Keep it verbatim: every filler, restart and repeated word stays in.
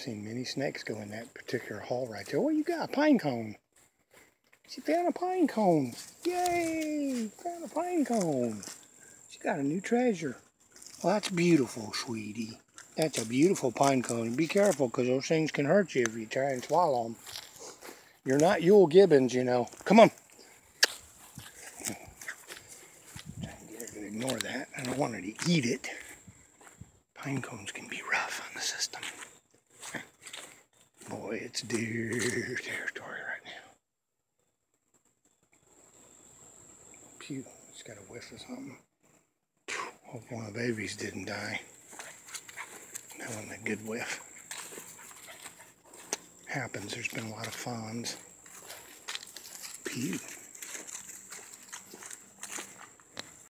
seen many snakes go in that particular hole right there. What you got? A pine cone. She found a pine cone. Yay! Found a pine cone. She got a new treasure. Well, that's beautiful, sweetie. That's a beautiful pine cone. Be careful, because those things can hurt you if you try and swallow them. You're not Yule Gibbons, you know. Come on. Try and get her to ignore that. I don't want her to eat it. Pine cones can be rough on the system. Boy, it's deer territory right now. Pew, it's got a whiff of something. Hope one of the babies didn't die. That wasn't a good whiff. Happens, there's been a lot of fawns. Pew.